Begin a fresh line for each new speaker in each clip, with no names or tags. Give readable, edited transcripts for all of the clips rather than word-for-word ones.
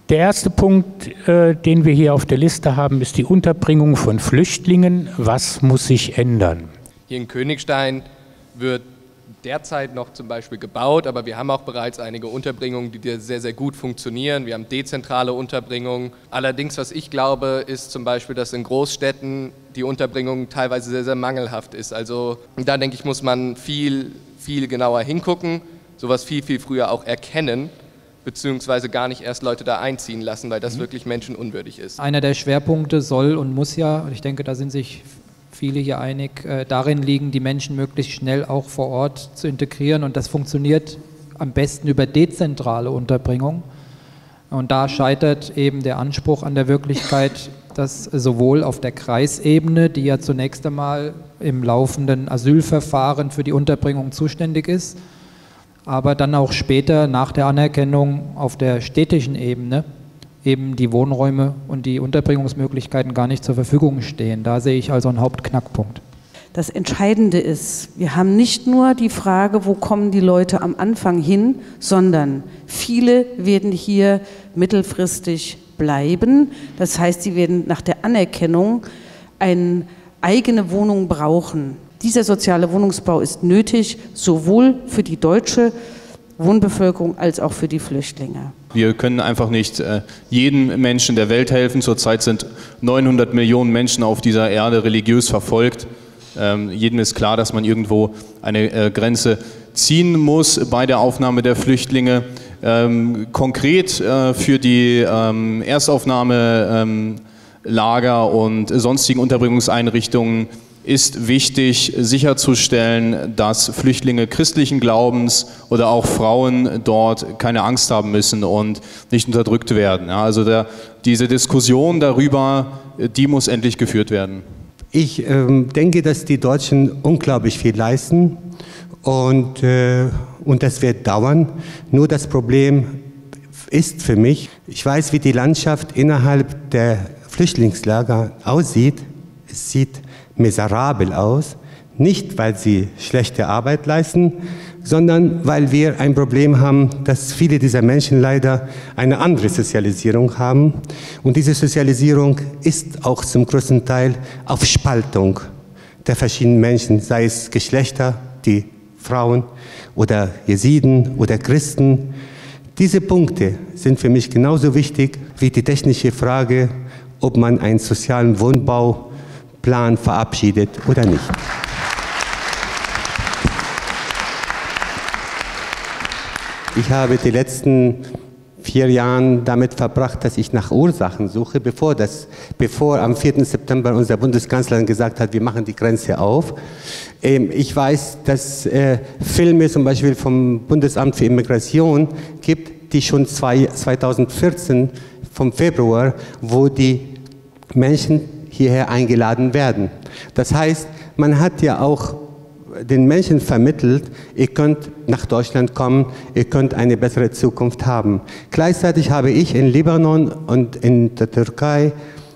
Der erste Punkt, den wir hier auf der Liste haben, ist die Unterbringung von Flüchtlingen. Was muss sich ändern?
Hier in Königstein wird derzeit noch zum Beispiel gebaut, aber wir haben auch bereits einige Unterbringungen, die sehr, sehr gut funktionieren. Wir haben dezentrale Unterbringungen. Allerdings, was ich glaube, ist zum Beispiel, dass in Großstädten die Unterbringung teilweise sehr, sehr mangelhaft ist. Also da denke ich, muss man viel genauer hingucken, sowas viel früher auch erkennen, beziehungsweise gar nicht erst Leute da einziehen lassen, weil das wirklich menschenunwürdig ist.
Einer der Schwerpunkte soll und muss ja, und ich denke, da sind sich viele hier einig, darin liegen, die Menschen möglichst schnell auch vor Ort zu integrieren, und das funktioniert am besten über dezentrale Unterbringung. Und da scheitert eben der Anspruch an der Wirklichkeit, dass sowohl auf der Kreisebene, die ja zunächst einmal im laufenden Asylverfahren für die Unterbringung zuständig ist, aber dann auch später nach der Anerkennung auf der städtischen Ebene eben die Wohnräume und die Unterbringungsmöglichkeiten gar nicht zur Verfügung stehen. Da sehe ich also einen Hauptknackpunkt.
Das Entscheidende ist, wir haben nicht nur die Frage, wo kommen die Leute am Anfang hin, sondern viele werden hier mittelfristig bleiben. Das heißt, sie werden nach der Anerkennung eine eigene Wohnung brauchen. Dieser soziale Wohnungsbau ist nötig, sowohl für die deutsche Wohnbevölkerung als auch für die Flüchtlinge.
Wir können einfach nicht jedem Menschen der Welt helfen. Zurzeit sind 900 Millionen Menschen auf dieser Erde religiös verfolgt. Jedem ist klar, dass man irgendwo eine Grenze ziehen muss bei der Aufnahme der Flüchtlinge. Konkret für die Erstaufnahmelager und sonstigen Unterbringungseinrichtungen ist wichtig, sicherzustellen, dass Flüchtlinge christlichen Glaubens oder auch Frauen dort keine Angst haben müssen und nicht unterdrückt werden. Ja, also diese Diskussion darüber, die muss endlich geführt werden.
Ich denke, dass die Deutschen unglaublich viel leisten, und das wird dauern. Nur das Problem ist für mich, ich weiß, wie die Landschaft innerhalb der Flüchtlingslager aussieht. Es sieht miserabel aus, nicht weil sie schlechte Arbeit leisten, sondern weil wir ein Problem haben, dass viele dieser Menschen leider eine andere Sozialisierung haben. Und diese Sozialisierung ist auch zum größten Teil auf Spaltung der verschiedenen Menschen, sei es Geschlechter, die Frauen oder Jesiden oder Christen. Diese Punkte sind für mich genauso wichtig wie die technische Frage, ob man einen sozialen Wohnbauplan verabschiedet oder nicht. Ich habe die letzten 4 Jahre damit verbracht, dass ich nach Ursachen suche, bevor am 4. September unser Bundeskanzler gesagt hat, wir machen die Grenze auf. Ich weiß, dass Filme zum Beispiel vom Bundesamt für Immigration gibt, die schon 2014 vom Februar, wo die Menschen hierher eingeladen werden. Das heißt, man hat ja auch den Menschen vermittelt, ihr könnt nach Deutschland kommen, ihr könnt eine bessere Zukunft haben. Gleichzeitig habe ich in Libanon und in der Türkei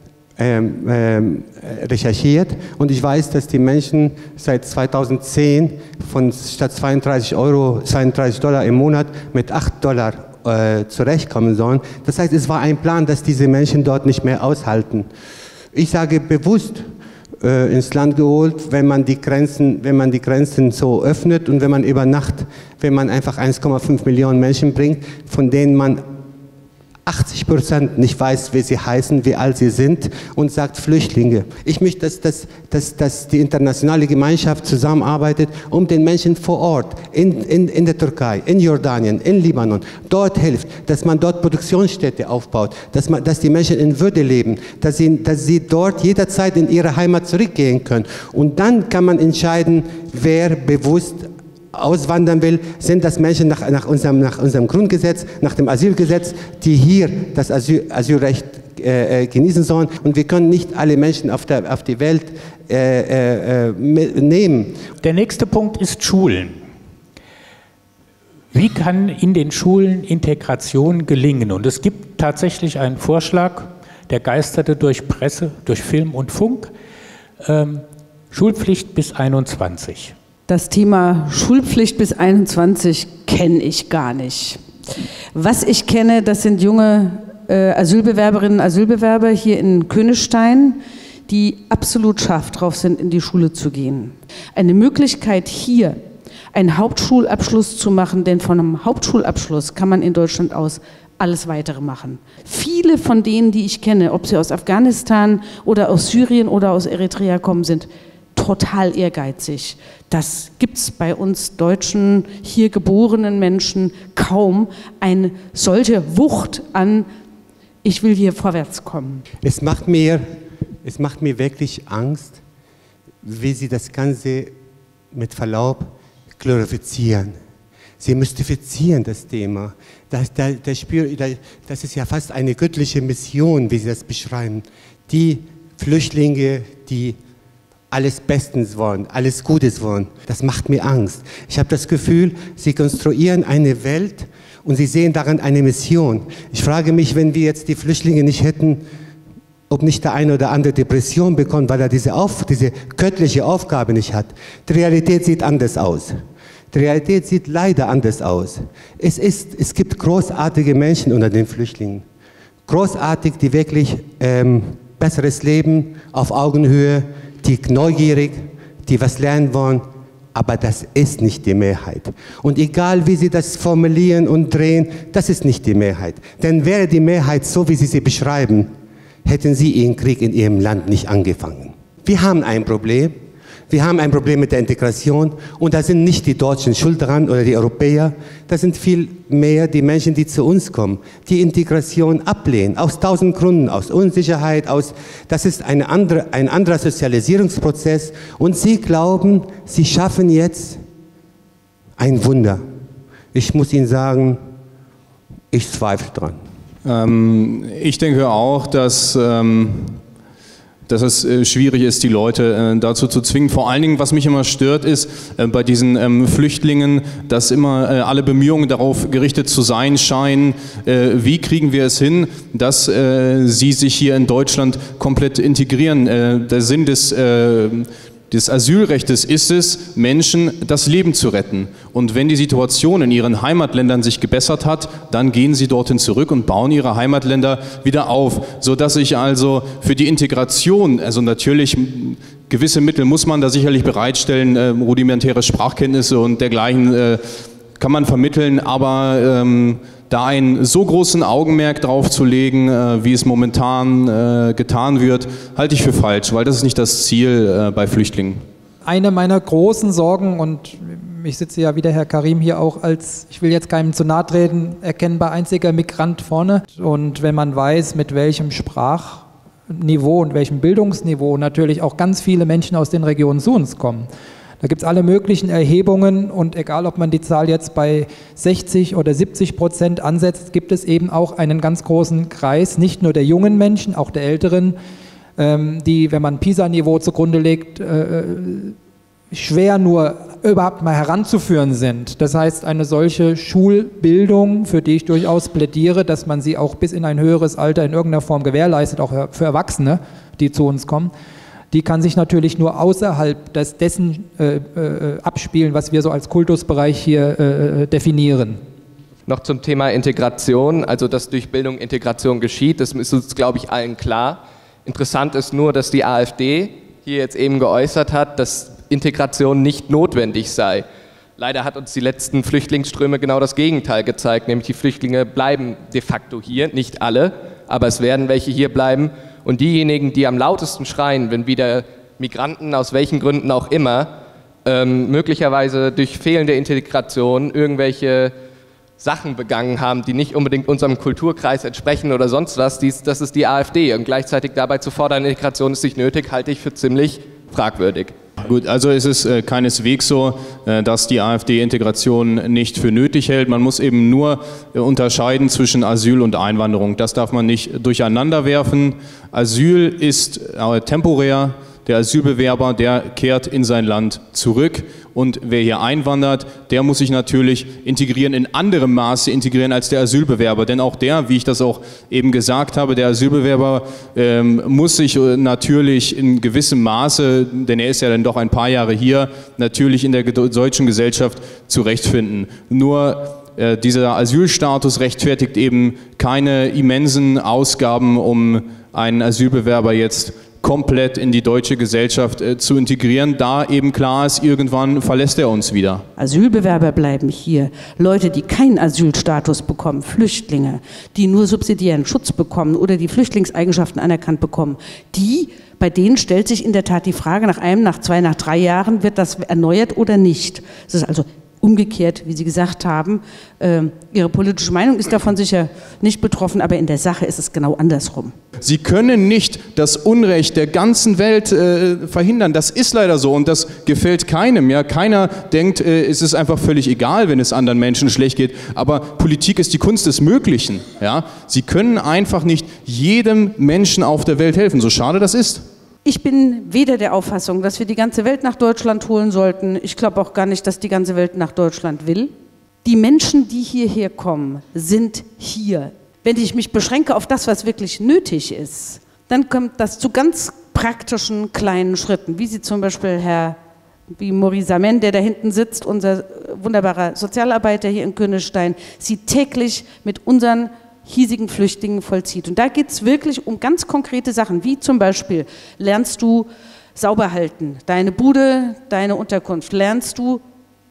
recherchiert, und ich weiß, dass die Menschen seit 2010 statt $32 im Monat mit $8 zurechtkommen sollen. Das heißt, es war ein Plan, dass diese Menschen dort nicht mehr aushalten. Ich sage bewusst, ins Land geholt, wenn man die Grenzen so öffnet und wenn man über Nacht, wenn man einfach 1,5 Millionen Menschen bringt, von denen man 80% nicht weiß, wie sie heißen, wie alt sie sind, und sagt Flüchtlinge. Ich möchte, dass die internationale Gemeinschaft zusammenarbeitet, um den Menschen vor Ort, in der Türkei, in Jordanien, in Libanon, dort hilft, dass man dort Produktionsstätte aufbaut, dass die Menschen in Würde leben, dass sie dort jederzeit in ihre Heimat zurückgehen können. Und dann kann man entscheiden, wer bewusst auswandern will. Sind das Menschen nach unserem Grundgesetz, nach dem Asylgesetz, die hier das Asylrecht genießen sollen. Und wir können nicht alle Menschen auf die Welt nehmen.
Der nächste Punkt ist Schulen. Wie kann in den Schulen Integration gelingen? Und es gibt tatsächlich einen Vorschlag, der geisterte durch Presse, durch Film und Funk, Schulpflicht bis 21.
Das Thema Schulpflicht bis 21 kenne ich gar nicht. Was ich kenne, das sind junge Asylbewerberinnen und Asylbewerber hier in Königstein, die absolut scharf drauf sind, in die Schule zu gehen. Eine Möglichkeit hier, einen Hauptschulabschluss zu machen, denn von einem Hauptschulabschluss kann man in Deutschland aus alles Weitere machen. Viele von denen, die ich kenne, ob sie aus Afghanistan oder aus Syrien oder aus Eritrea kommen, sind total ehrgeizig. Das gibt es bei uns deutschen, hier geborenen Menschen kaum. Eine solche Wucht an, ich will hier vorwärts kommen.
Es macht mir wirklich Angst, wie Sie das Ganze mit Verlaub glorifizieren. Sie mystifizieren das Thema. Das ist ja fast eine göttliche Mission, wie Sie das beschreiben. Die Flüchtlinge, die alles Bestens wollen, alles Gutes wollen, das macht mir Angst. Ich habe das Gefühl, Sie konstruieren eine Welt und Sie sehen daran eine Mission. Ich frage mich, wenn wir jetzt die Flüchtlinge nicht hätten, ob nicht der eine oder andere Depression bekommt, weil er diese göttliche Aufgabe nicht hat. Die Realität sieht anders aus. Die Realität sieht leider anders aus. Es gibt großartige Menschen unter den Flüchtlingen. Großartig, die wirklich besseres Leben auf Augenhöhe, die neugierig, die was lernen wollen. Aber das ist nicht die Mehrheit. Und egal, wie Sie das formulieren und drehen, das ist nicht die Mehrheit. Denn wäre die Mehrheit so, wie Sie sie beschreiben, hätten Sie Ihren Krieg in Ihrem Land nicht angefangen. Wir haben ein Problem. Wir haben ein Problem mit der Integration. Und da sind nicht die Deutschen schuld dran oder die Europäer. Das sind viel mehr die Menschen, die zu uns kommen, die Integration ablehnen. Aus 1000 Gründen, aus Unsicherheit, das ist ein anderer Sozialisierungsprozess. Und Sie glauben, Sie schaffen jetzt ein Wunder. Ich muss Ihnen sagen, ich zweifle dran.
Ich denke auch, dass es schwierig ist, die Leute dazu zu zwingen. Vor allen Dingen, was mich immer stört, ist bei diesen Flüchtlingen, dass immer alle Bemühungen darauf gerichtet zu sein scheinen, wie kriegen wir es hin, dass sie sich hier in Deutschland komplett integrieren. Der Sinn des Asylrechts ist es, Menschen das Leben zu retten. Und wenn die Situation in ihren Heimatländern sich gebessert hat, dann gehen sie dorthin zurück und bauen ihre Heimatländer wieder auf. Sodass ich also für die Integration, also natürlich gewisse Mittel muss man da sicherlich bereitstellen, rudimentäre Sprachkenntnisse und dergleichen kann man vermitteln, aber da einen so großen Augenmerk drauf zu legen, wie es momentan getan wird, halte ich für falsch, weil das ist nicht das Ziel bei Flüchtlingen.
Eine meiner großen Sorgen, und ich sitze ja wie der Herr Karim hier auch als, ich will jetzt keinem zu nahe treten, erkennbar einziger Migrant vorne. Und wenn man weiß, mit welchem Sprachniveau und welchem Bildungsniveau natürlich auch ganz viele Menschen aus den Regionen zu uns kommen. Da gibt es alle möglichen Erhebungen und egal, ob man die Zahl jetzt bei 60 oder 70% ansetzt, gibt es eben auch einen ganz großen Kreis, nicht nur der jungen Menschen, auch der Älteren, die, wenn man PISA-Niveau zugrunde legt, schwer nur überhaupt mal heranzuführen sind. Das heißt, eine solche Schulbildung, für die ich durchaus plädiere, dass man sie auch bis in ein höheres Alter in irgendeiner Form gewährleistet, auch für Erwachsene, die zu uns kommen, die kann sich natürlich nur außerhalb dessen abspielen, was wir so als Kultusbereich hier definieren.
Noch zum Thema Integration, also dass durch Bildung Integration geschieht, das ist uns, glaube ich, allen klar. Interessant ist nur, dass die AfD hier jetzt eben geäußert hat, dass Integration nicht notwendig sei. Leider hat uns die letzten Flüchtlingsströme genau das Gegenteil gezeigt, nämlich die Flüchtlinge bleiben de facto hier, nicht alle, aber es werden welche hier bleiben. Und diejenigen, die am lautesten schreien, wenn wieder Migranten aus welchen Gründen auch immer möglicherweise durch fehlende Integration irgendwelche Sachen begangen haben, die nicht unbedingt unserem Kulturkreis entsprechen oder sonst was, das ist die AfD. Und gleichzeitig dabei zu fordern, Integration ist nicht nötig, halte ich für ziemlich fragwürdig.
Gut, also ist es keineswegs so, dass die AfD Integration nicht für nötig hält. Man muss eben nur unterscheiden zwischen Asyl und Einwanderung. Das darf man nicht durcheinander werfen. Asyl ist temporär. Der Asylbewerber, der kehrt in sein Land zurück. Und wer hier einwandert, der muss sich natürlich integrieren, in anderem Maße integrieren als der Asylbewerber. Denn auch der, wie ich das auch eben gesagt habe, der Asylbewerber muss sich natürlich in gewissem Maße, denn er ist ja dann doch ein paar Jahre hier, natürlich in der deutschen Gesellschaft zurechtfinden. Nur dieser Asylstatus rechtfertigt eben keine immensen Ausgaben, um einen Asylbewerber jetzt komplett in die deutsche Gesellschaft zu integrieren, da eben klar ist, irgendwann verlässt er uns wieder.
Asylbewerber bleiben hier. Leute, die keinen Asylstatus bekommen, Flüchtlinge, die nur subsidiären Schutz bekommen oder die Flüchtlingseigenschaften anerkannt bekommen, bei denen stellt sich in der Tat die Frage nach 1, nach 2, nach 3 Jahren, wird das erneuert oder nicht. Das ist also umgekehrt, wie Sie gesagt haben. Ihre politische Meinung ist davon sicher nicht betroffen, aber in der Sache ist es genau andersrum.
Sie können nicht das Unrecht der ganzen Welt verhindern. Das ist leider so und das gefällt keinem. Ja? Keiner denkt, es ist einfach völlig egal, wenn es anderen Menschen schlecht geht. Aber Politik ist die Kunst des Möglichen. Ja? Sie können einfach nicht jedem Menschen auf der Welt helfen, so schade das ist.
Ich bin weder der Auffassung, dass wir die ganze Welt nach Deutschland holen sollten. Ich glaube auch gar nicht, dass die ganze Welt nach Deutschland will. Die Menschen, die hierher kommen, sind hier. Wenn ich mich beschränke auf das, was wirklich nötig ist, dann kommt das zu ganz praktischen kleinen Schritten, wie Sie zum Beispiel wie Maurice Amen, der da hinten sitzt, unser wunderbarer Sozialarbeiter hier in Königstein, sie täglich mit unseren hiesigen Flüchtlingen vollzieht. Und da geht es wirklich um ganz konkrete Sachen, wie zum Beispiel lernst du sauber halten, deine Bude, deine Unterkunft, lernst du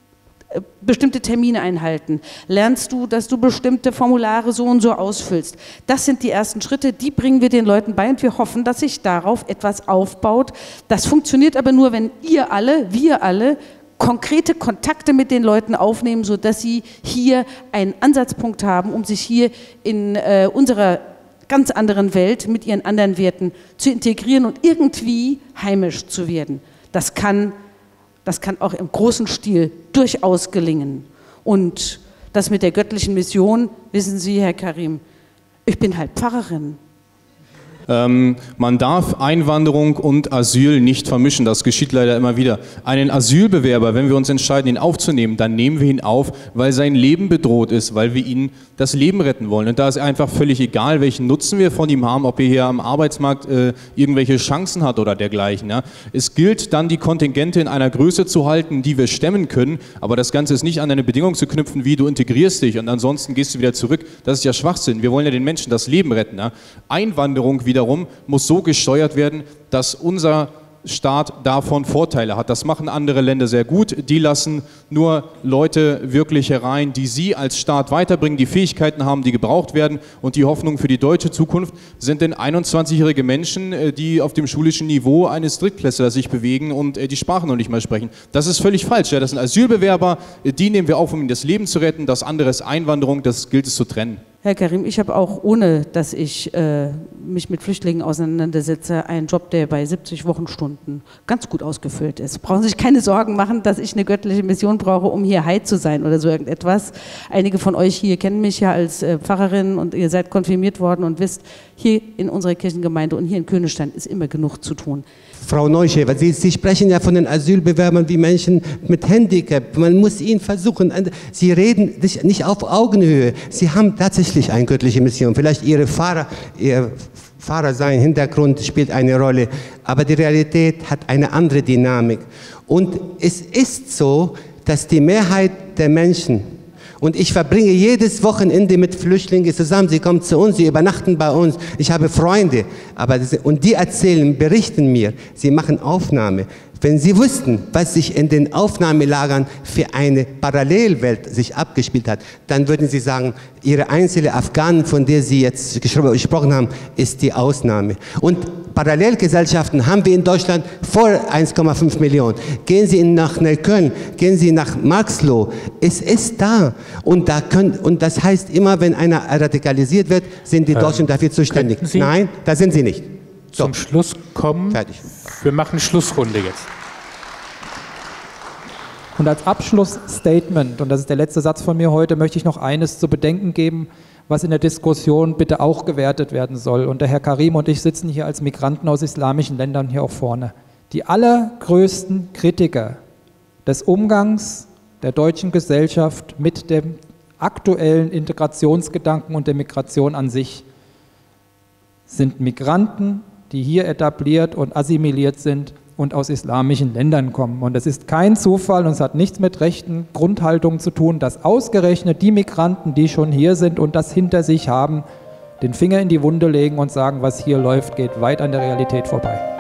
bestimmte Termine einhalten, lernst du, dass du bestimmte Formulare so und so ausfüllst. Das sind die ersten Schritte, die bringen wir den Leuten bei und wir hoffen, dass sich darauf etwas aufbaut. Das funktioniert aber nur, wenn wir alle konkrete Kontakte mit den Leuten aufnehmen, sodass sie hier einen Ansatzpunkt haben, um sich hier in unserer ganz anderen Welt mit ihren anderen Werten zu integrieren und irgendwie heimisch zu werden. Das kann auch im großen Stil durchaus gelingen. Und das mit der göttlichen Mission, wissen Sie, Herr Karim, ich bin halt Pfarrerin.
Man darf Einwanderung und Asyl nicht vermischen, das geschieht leider immer wieder. Einen Asylbewerber, wenn wir uns entscheiden, ihn aufzunehmen, dann nehmen wir ihn auf, weil sein Leben bedroht ist, weil wir ihm das Leben retten wollen. Und da ist einfach völlig egal, welchen Nutzen wir von ihm haben, ob er hier am Arbeitsmarkt irgendwelche Chancen hat oder dergleichen. Ja. Es gilt dann, die Kontingente in einer Größe zu halten, die wir stemmen können, aber das Ganze ist nicht an eine Bedingung zu knüpfen, wie du integrierst dich und ansonsten gehst du wieder zurück. Das ist ja Schwachsinn. Wir wollen ja den Menschen das Leben retten. Ja. Einwanderung wiederum muss so gesteuert werden, dass unser Staat davon Vorteile hat. Das machen andere Länder sehr gut. Die lassen nur Leute wirklich herein, die sie als Staat weiterbringen, die Fähigkeiten haben, die gebraucht werden. Und die Hoffnung für die deutsche Zukunft sind denn 21-jährige Menschen, die auf dem schulischen Niveau eines Drittklässlers sich bewegen und die Sprache noch nicht mal sprechen. Das ist völlig falsch. Ja, das sind Asylbewerber, die nehmen wir auf, um ihnen das Leben zu retten. Das andere ist Einwanderung, das gilt es zu trennen.
Herr Karim, ich habe auch, ohne dass ich mich mit Flüchtlingen auseinandersetze, einen Job, der bei 70 Wochenstunden ganz gut ausgefüllt ist. Brauchen Sie sich keine Sorgen machen, dass ich eine göttliche Mission brauche, um hier heil zu sein oder so irgendetwas. Einige von euch hier kennen mich ja als Pfarrerin und ihr seid konfirmiert worden und wisst, hier in unserer Kirchengemeinde und hier in Königstein ist immer genug zu tun.
Frau Neuschäfer, Sie sprechen ja von den Asylbewerbern wie Menschen mit Handicap. Man muss ihnen versuchen, Sie reden nicht auf Augenhöhe. Sie haben tatsächlich eine göttliche Mission. Vielleicht Ihr Pfarrer sein Hintergrund spielt eine Rolle, aber die Realität hat eine andere Dynamik. Und es ist so, dass die Mehrheit der Menschen, und ich verbringe jedes Wochenende mit Flüchtlingen zusammen. Sie kommen zu uns, sie übernachten bei uns. Ich habe Freunde, und die berichten mir, sie machen Aufnahme. Wenn Sie wüssten, was sich in den Aufnahmelagern für eine Parallelwelt sich abgespielt hat, dann würden Sie sagen, Ihre einzelne Afghanen, von der Sie jetzt gesprochen haben, ist die Ausnahme. Und Parallelgesellschaften haben wir in Deutschland vor 1,5 Millionen. Gehen Sie nach Neukölln, gehen Sie nach Marxloh. Es ist da. Und das heißt immer, wenn einer radikalisiert wird, sind die Deutschen dafür zuständig. Nein, da sind sie nicht. So.
Zum Schluss kommen.
Fertig.
Wir machen Schlussrunde jetzt.
Und als Abschlussstatement, und das ist der letzte Satz von mir heute, möchte ich noch eines zu bedenken geben, was in der Diskussion bitte auch gewertet werden soll. Und der Herr Karim und ich sitzen hier als Migranten aus islamischen Ländern hier auch vorne. Die allergrößten Kritiker des Umgangs der deutschen Gesellschaft mit dem aktuellen Integrationsgedanken und der Migration an sich sind Migranten, die hier etabliert und assimiliert sind und aus islamischen Ländern kommen. Und das ist kein Zufall und es hat nichts mit rechten Grundhaltungen zu tun, dass ausgerechnet die Migranten, die schon hier sind und das hinter sich haben, den Finger in die Wunde legen und sagen, was hier läuft, geht weit an der Realität vorbei.